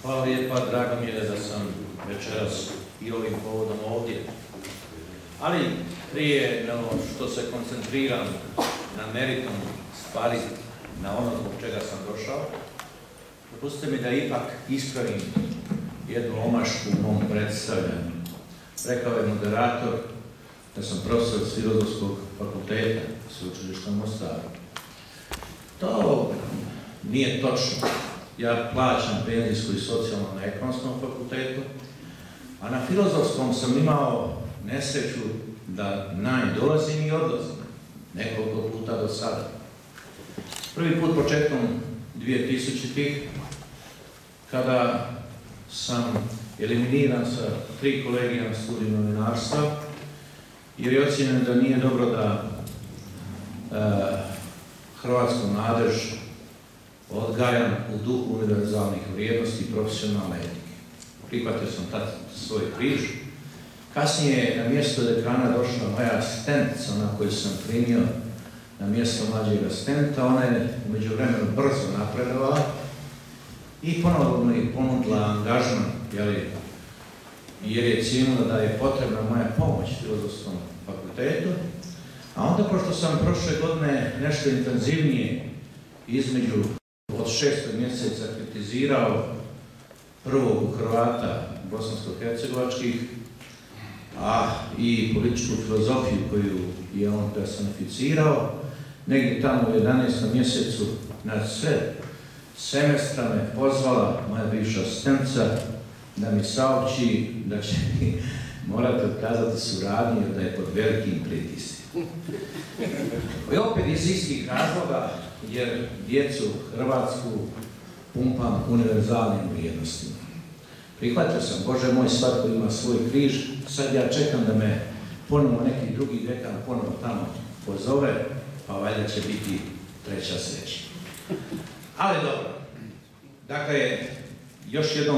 Hvala lijepa, drago mi je da sam večeras i ovim povodom ovdje. Ali prije nego što se koncentriram na meritum stvari, na ono zbog čega sam došao, dopustite mi da ipak ispravim jednu omašku u mom predstavljanju. Rekao je moderator da sam profesor s Filozofskog fakulteta Sveučilišta u Mostaru. To nije točno. Ja plaćam penzijsko i socijalno na Ekonomskom fakultetu, a na Filozofskom sam imao nesreću da dolazim i odlazim nekoliko puta do sada. Prvi put početkom 2000-ih, kada sam eliminiran sa 3 kolegija na studiju novinarstva, jer je ocjenjeno da nije dobro da hrvatsku mladež odgajam u duhu univerzalnih vrijednosti i profesionalne etike. Prihvatio sam tad svoj križ. Kasnije je na mjesto dekana došla moja asistentica, na koju sam primio na mjesto mlađeg asistenta. Ona je u međuvremenu brzo napredovala i ponovno mi ponudila angažman, jer je cijenila da je potrebna moja pomoć Filozofskom fakultetu. A onda, pošto sam prošle godine nešto intenzivnije između od 6. mjeseca kritizirao prvog Hrvata bosansko-hercegovačkih, a i političku filozofiju koju je on personificirao, negdje tamo u 11. mjesecu na sve semestra me pozvala moja bivša asistentica da mi saopći da će mi morati otkazati suradnju jer da je pod velikim pritiskom. I opet iz istih razloga, jer djecu Hrvatsku pumpam univerzalnim vrijednostima. Prihvatio sam, Bože moj, svatko ima svoj križ, sad ja čekam da me ponovo neki drugi dekan ponovo tamo pozove, pa valjda će biti treća sreća. Ali dobro, dakle, još jednom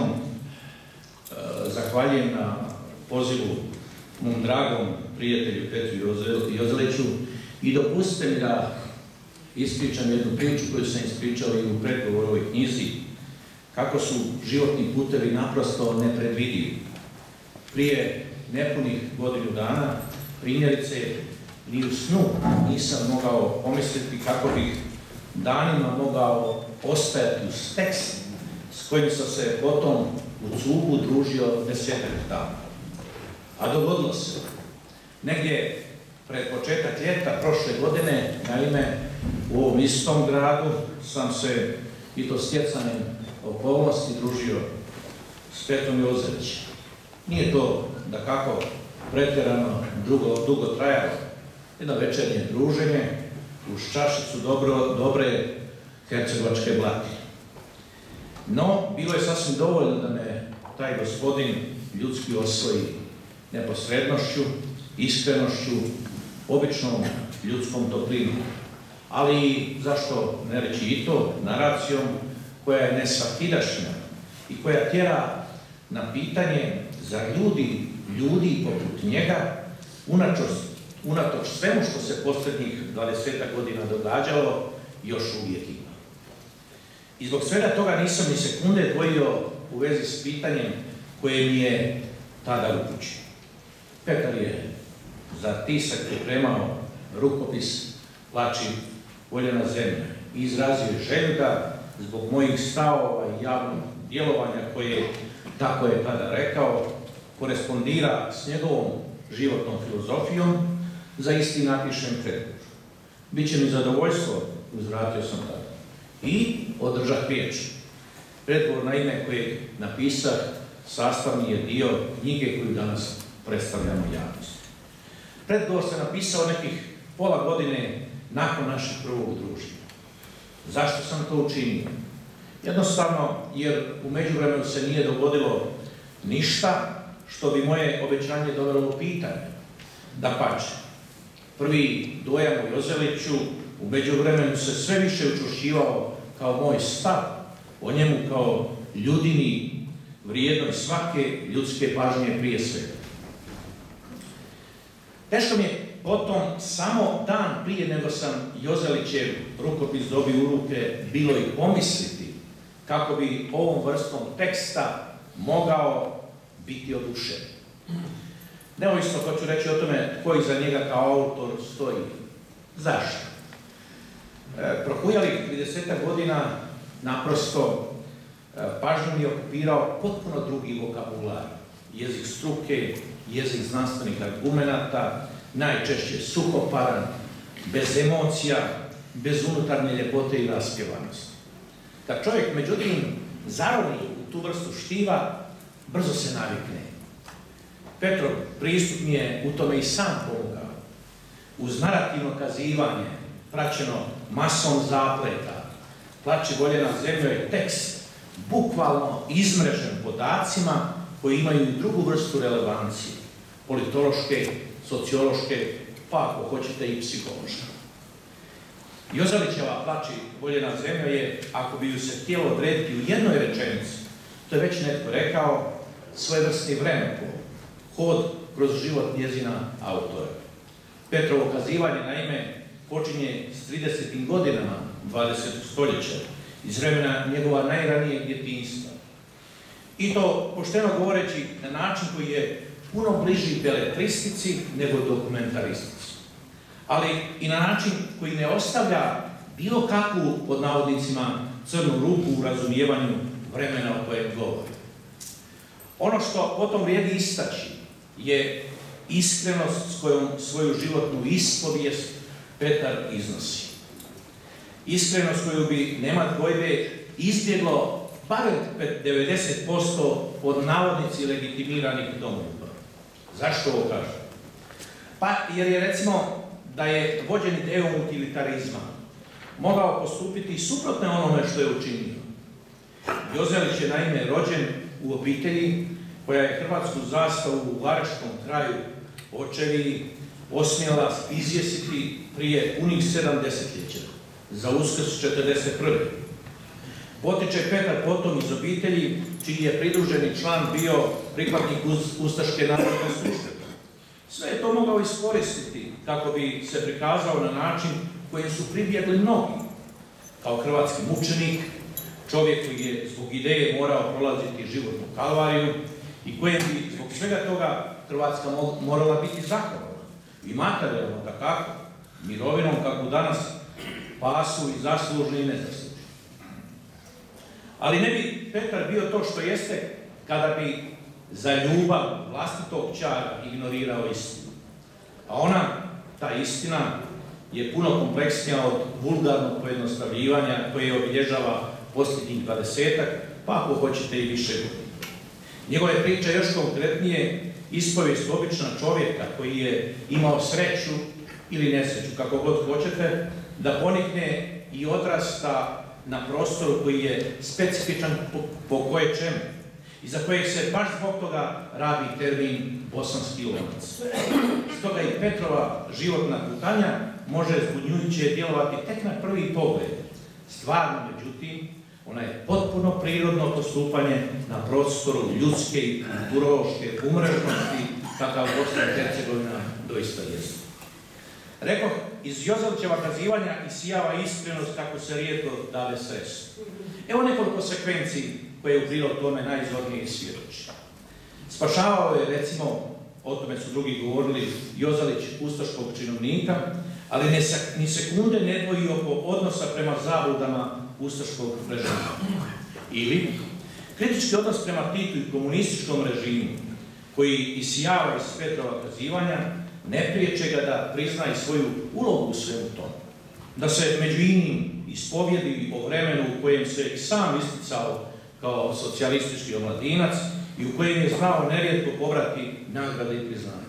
zahvaljujem na pozivu mom dragom prijatelju Petru Jozeliću i dopustite mi da ispričam jednu priču koju sam ispričao i u predgovoru ovoj knjizi, kako su životni putevi naprosto nepredvidivi. Prije nepunih godinu dana, primjerice, ni u snu nisam mogao pomisliti kako bih danima mogao ostajati uz tekst s kojim sam se potom u cugu družio 10 dana. A dogodilo se. Negdje pred početak ljeta prošle godine, naime, u ovom istom gradu sam se, i to stjecanjem okolnosti, družio s Petrom Jozelićem. Nije to, dakako, pretjerano dugo trajalo. Jedno večernje druženje uz čašicu dobre hercegovačke blatije. No, bilo je sasvim dovoljno da me taj gospodin ljudski osvoji neposrednošću, iskrenošću, običnom ljudskom toplinom. Ali, zašto ne reći i to, naracijom koja je nesvakidašnja i koja tjera na pitanje za ljudi poput njega, unatoč svemu što se posljednjih 20 godina događalo, još uvijek ima. I zbog svega toga nisam ni sekunde dvojio u vezi s pitanjem koje mi je tada upućio. Petar je za tisak pripremao rukopis Plači voljena zemlja i izrazio je želju da zbog mojih stavova i javnog djelovanja koje, tako je tada rekao, korespondira s njegovom životnom filozofijom, za isti napišem predgovor. Biće mi zadovoljstvo, uzvratio sam tada. I održah riječ. Predgovor, naime, kojeg napisah, sastavni je dio knjige koju danas predstavljamo javnosti. Predgovor se napisao nekih pola godine nakon našeg prvog druženja. Zašto sam to učinio? Jednostavno, jer u međuvremenu se nije dogodilo ništa što bi moje obećanje dovelo u pitanje. Dapače, prvi dojam o Jozeliću u međuvremenu se sve više učvršćivao kao moj stav o njemu kao ljudini vrijednoj svake ljudske pažnje prije svega. Teško mi je potom samo dan prije nego sam Jozelićev rukopis dobio u ruke bilo i pomisliti kako bi ovom vrstom teksta mogao biti oduševljen. Neovisno hoću reći o tome tko iza njega kao autor stoji. Zašto? Prohujalih 30 godina naprosto pažnju je okupirao potpuno drugi vokabular. Jezik struke, jezik znanstvenih argumenata, najčešće suhoparan, bez emocija, bez unutarnje ljepote i raspjevanosti. Kad čovjek, međutim, zaroni u tu vrstu štiva, brzo se navikne. Petrov pristup mi je u tome i sam pomogao. Uz narativno kazivanje, praćeno masom zapleta, Plače voljena zemlja je tekst bukvalno izmrežen podacima koji imaju drugu vrstu relevancije, politološke, sociološke, pa ako hoćete i psihološke. Jozelićeva Plači voljena zemlja je, ako bi ju se htjelo odrediti u jednoj rečenici, to je već netko rekao, svojevrsni vremeplov, hod kroz život njezina autora. Petrovo kazivanje, naime, počinje s 30. godinama 20. stoljeća, iz vremena njegova najranijeg djetinjstva. I to, pošteno govoreći, na način koji je puno bliži beletristici nego dokumentaristici. Ali i na način koji ne ostavlja bilo kakvu, pod navodnicima, crnu rupu u razumijevanju vremena o kojem govori. Ono što potom vrijedi istaći je iskrenost s kojom svoju životnu ispovijest Petar iznosi. Iskrenost koju bi, nema dvojbe, izbjeglo barem 90% pod navodnici legitimiranih domoljuba. Zašto ovo kažem? Pa jer je, recimo, da je vođen idejom utilitarizma mogao postupiti suprotno onome što je učinio. Jozelić je, naime, rođen u obitelji koja je hrvatsku zastavu u Varažkom kraju očevi osmjela izvjesiti prije punih 7 desetljeća, za Uskrs 1941. Potiče Petar potom iz obitelji čiji je pridruženi član bio pripadnik Ustaške narodne službe. Sve je to mogao iskoristiti kako bi se prikazao na način kojim su pribjegli mnogi, kao hrvatski mučenik, čovjek koji je zbog ideje morao prolaziti životnu kalvariju i kojem bi zbog svega toga Hrvatska morala biti zahvalna. I materijalno, dakako, mirovinom kako danas pasu i zaslužni i nezaslužni. Ali ne bi Petar bio to što jeste kada bi za ljubav vlastitog čara ignorirao istinu. A ona, ta istina, je puno kompleksnija od vulgarnog pojednostavljivanja koje obilježava posljednjih 20-ak, pa ako hoćete i više godina. Njegove priče još konkretnije ispovijest obična čovjeka koji je imao sreću ili nesreću, kako god hoćete, da ponikne i odrasta na prostoru koji je specifičan po koje čemu i za kojeg se baš zbog toga rabi termin bosanski lonac. Stoga i Petrova životna putanja može zbunjujuće djelovati tek na prvi pogled. Stvarno, međutim, ona je potpuno prirodno postupanje na prostoru ljudske i kulturološke umrežnosti, kakav Bosna i Hercegovina doista jeste. Rekoh, iz Jozelićeva kazivanja isijava iskrenost kako se rijetko dade sresti. Evo nekoliko sekvenciji koje u prilog tome najzornije svjedoči. Spašavao je, recimo, o tome su drugi govorili, Jozelić ustaškog činovnika, ali ni sekunde ne dvoji oko odnosa prema zabludama ustaškog režima. Ili kritički odnos prema Titu i komunističkom režimu, koji isijava iz Petrova kazivanja, ne priječe ga da prizna i svoju ulogu u svemu tome. Da se među inim ispovjedi o vremenu u kojem se i sam isticao kao socijalistički omladinac i u kojem je znao nerijetko pobrati nagrade i priznanje.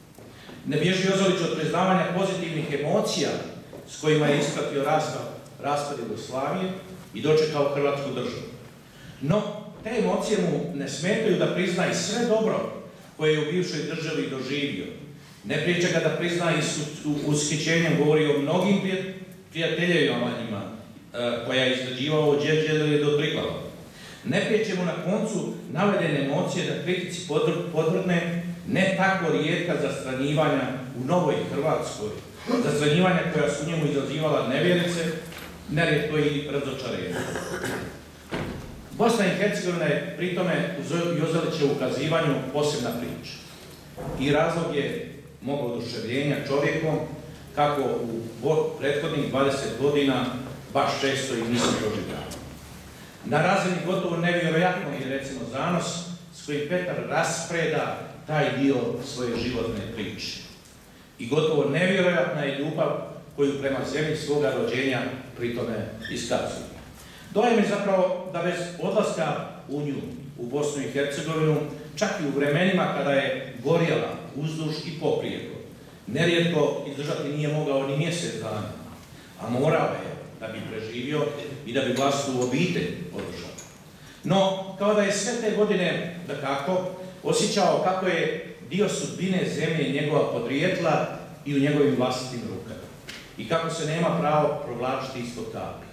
Ne bježi Jozelić od priznavanja pozitivnih emocija s kojima je ispratio raspad Jugoslavije i dočekao Hrvatsku državu. No, te emocije mu ne smetaju da prizna i sve dobro koje je u bivšoj državi doživio. Ne priječe ga da prizna i ushićenjem govori o mnogim prijateljevima njima koja je izrađivao od Đevđele do Triglava. Ne priječe mu na koncu navedene emocije da kritici podvrgne ne tako rijetka zastranjivanja u novoj Hrvatskoj, zastranjivanja koja su njemu izazivala nevjerice, nerijetko i razočarenje. Bosna i Hercegovina je pri tome uz Jozelićevu ukazivanju posebna priča. I razlog je mog oduševljenja čovjekom kako u prethodnih 20 godina baš često i nisam doživljavao. Na razini gotovo nevjerojatno je recimo zanos s kojim Petar raspreda taj dio svoje životne priče. I gotovo nevjerojatna je ljubav koju prema zemlji svoga rođenja pri tome iskazuje. Dojem je zapravo da bez odlaska u nju, u Bosnu i Hercegovinu, čak i u vremenima kada je gorjela uzduž i poprijeko, nerijetko izdržati nije mogao ni mjesec dana, a morao je da bi preživio i da bi vlastitu obitelj održao. No, kao da je sve te godine, dakako, osjećao kako je dio sudbine zemlje njegova podrijetla i u njegovim vlastitim rukama i kako se nema pravo provlačiti ispod kapi.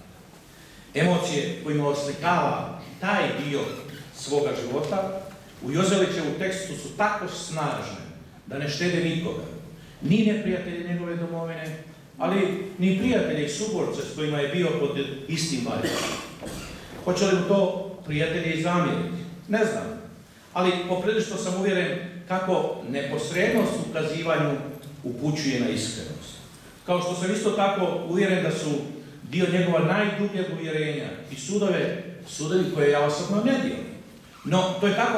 Emocije kojima oslikava taj dio svoga života u Jozelićevu tekstu su tako snažne da ne štede nikoga, ni neprijatelje njegove domovine, ali ni prijatelje i suborce s kojima je bio pod istim valjama. Hoće li mu to prijatelji i zamjeriti? Ne znam, ali poprilično sam uvjeren kako neposrednost u ukazivanju upućuje na iskrenost. Kao što sam isto tako uvjeren da su dio njegova najdubljeg uvjerenja i sudovi koje ja osobno ne dijelim. No, to je tako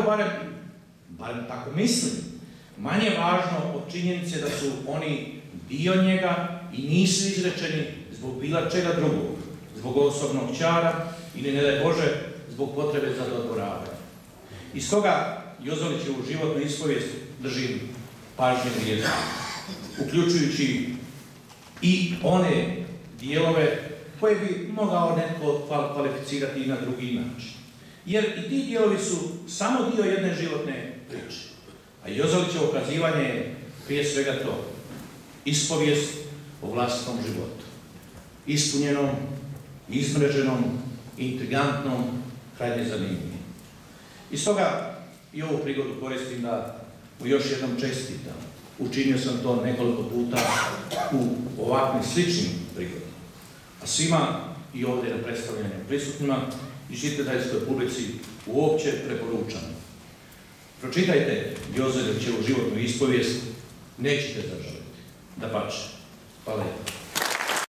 barem tako mislim, manje važno od činjenice da su oni dio njega i nisu izrečeni zbog bilo čega drugog, zbog osobnog čara ili, ne daj Bože, zbog potrebe za dodvoravanje. I stoga Jozelićevu životnu ispovijest držim pažnje vrijedno, uključujući i one dijelove koje bi mogao netko kvalificirati i na drugi način. Jer i ti dijelovi su samo dio jedne životne priče. A Jozelićevo ukazivanje je prije svega to. Ispovijest o vlastitom životu. Ispunjenom, izmreženom, intrigantnom, krajnje zanimljivom. I stoga i ovu prigodu koristim da mu još jednom čestitam. Učinio sam to nekoliko puta u ovakvim sličnim prigodama. A svima i ovdje na predstavljanju prisutnima i čitateljskoj publici uopće preporučam. Pročitajte Jozelićevu životnu ispovijest, nećete zažaliti. Dapače. Hvala lijepo.